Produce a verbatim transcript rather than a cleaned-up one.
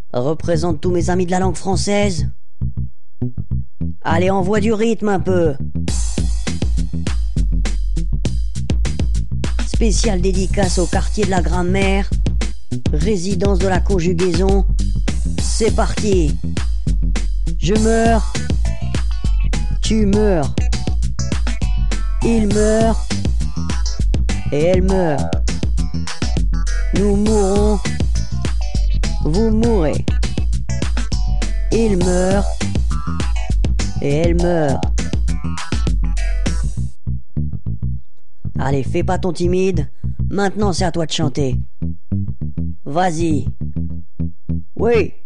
représente tous mes amis de la langue française. Allez, envoie du rythme un peu. Spéciale dédicace au quartier de la grammaire, résidence de la conjugaison. C'est parti. Je meurs. Tu meurs. Il meurt. Et elle meurt. Nous mourrons. Vous mourrez. Il meurt. Et elle meurt. Allez, fais pas ton timide. Maintenant, c'est à toi de chanter. Vas-y. Oui.